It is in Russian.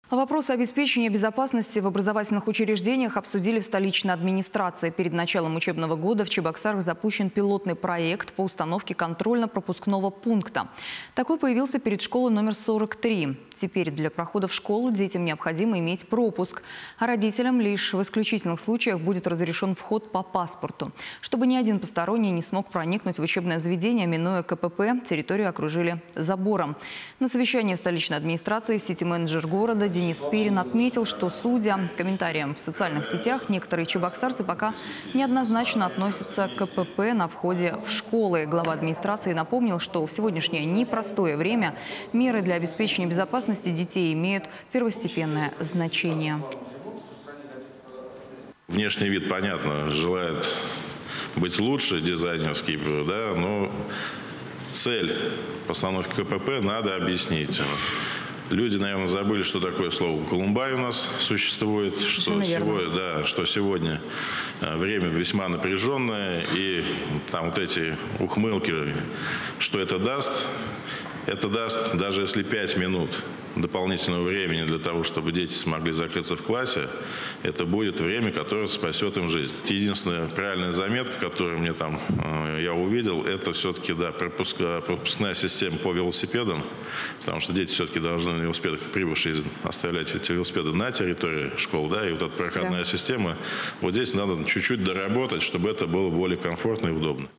Вопросы обеспечения безопасности в образовательных учреждениях обсудили в столичной администрации. Перед началом учебного года в Чебоксарах запущен пилотный проект по установке контрольно-пропускного пункта. Такой появился перед школой номер 43. Теперь для прохода в школу детям необходимо иметь пропуск, а родителям лишь в исключительных случаях будет разрешен вход по паспорту. Чтобы ни один посторонний не смог проникнуть в учебное заведение, минуя КПП, территорию окружили забором. На совещании в столичной администрации сити-менеджер города Денис Пирин отметил, что, судя комментариям в социальных сетях, некоторые чебоксарцы пока неоднозначно относятся к КПП на входе в школы. Глава администрации напомнил, что в сегодняшнее непростое время меры для обеспечения безопасности детей имеют первостепенное значение. Внешний вид, понятно, желает быть лучше, дизайнерский, да, но цель постановки КПП надо объяснить. Люди, наверное, забыли, что такое слово «Колумбай» у нас существует, что сегодня время весьма напряженное, и там вот эти ухмылки, что это даст, даже если 5 минут дополнительного времени для того, чтобы дети смогли закрыться в классе, это будет время, которое спасет им жизнь. Единственная правильная заметка, которую я увидел, это все-таки пропускная система по велосипедам, потому что дети все-таки должны на велосипедах, прибывшие, оставлять эти велосипеды на территории школ, да, и вот эта проходная система, вот здесь надо чуть-чуть доработать, чтобы это было более комфортно и удобно.